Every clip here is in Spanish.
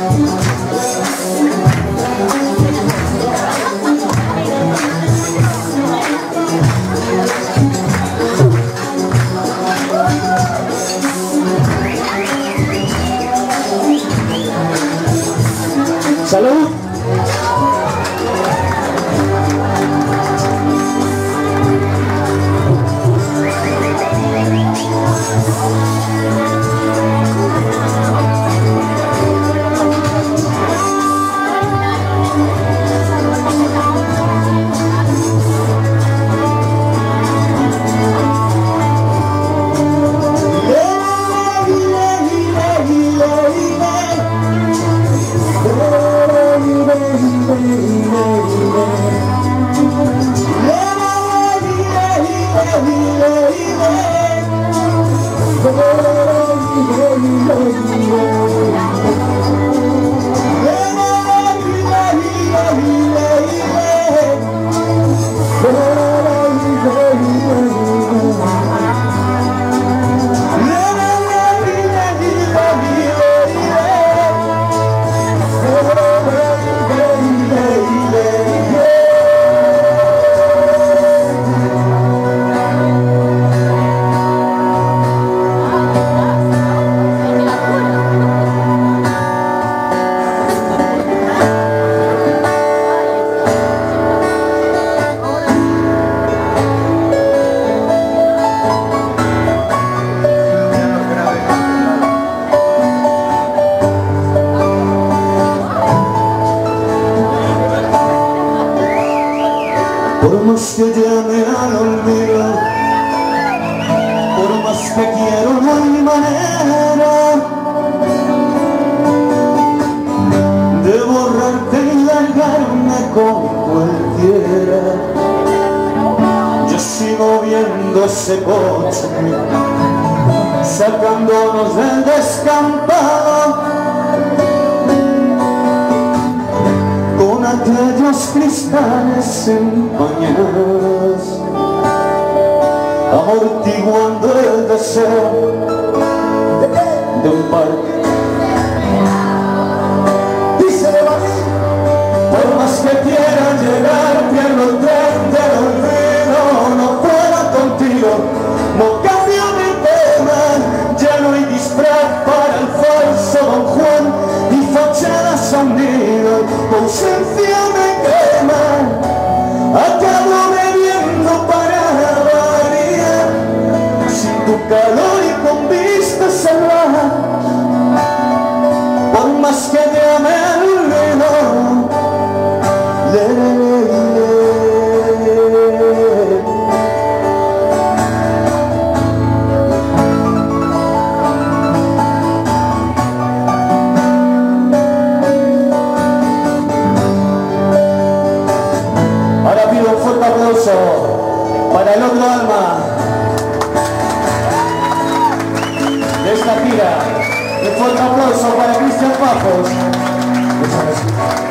¡Salud! Por más que llame al olvido, por más que quiero, no hay manera de borrarte y largarme con cualquiera. Yo sigo viendo ese coche sacándonos del descampado, aquellos cristales empañados, amortiguando el deseo de un parque. Dice David, por más que quiera llegar, pierdo el tren del olvido, no puedo contigo, no cambio mi tema, ya no hay disfraz para el falso Don Juan y fachadas hundidas, tu ausencia me quema, acabo bebiendo para variar, sin tu calor y con vista salvaje, por más que te ame al olvido, un fuerte aplauso para el otro alma de esta gira. Un fuerte aplauso para Cristian Pajos. Muchas gracias.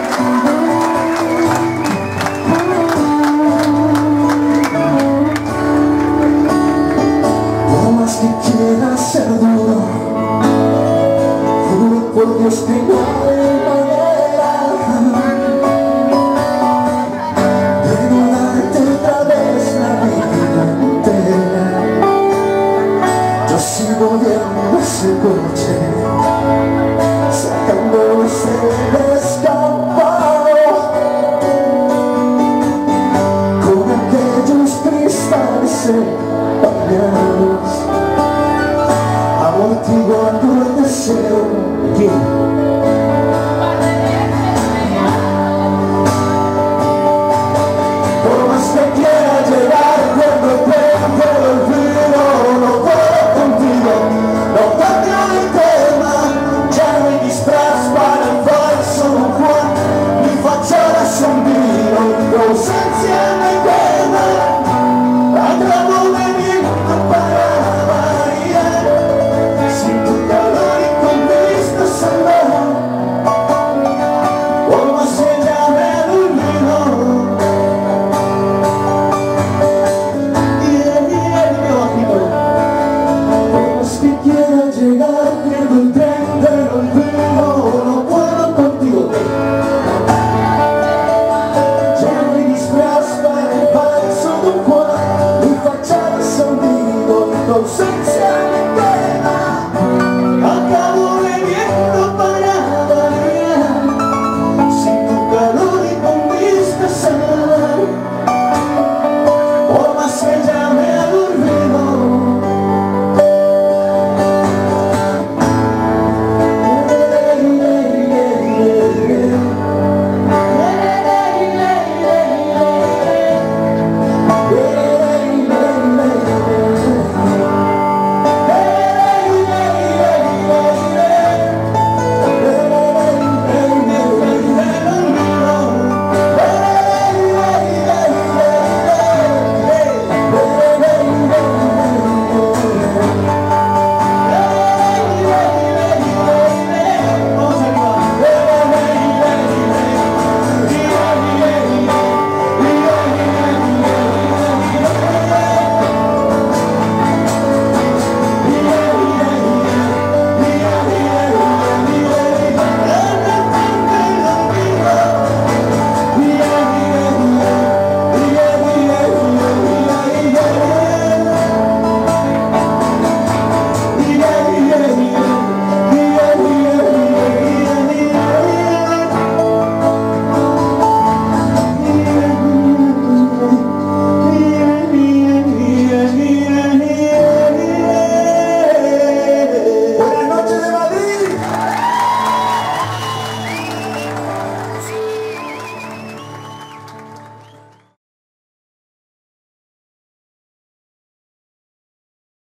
Por más que quiera ser duro, juro por Dios que no hay manera de darte otra vez la vida entera. Yo sigo viendo ese coche sacándose del descampado, con aquellos cristales empañados, amortiguando el deseo. ¿Quién?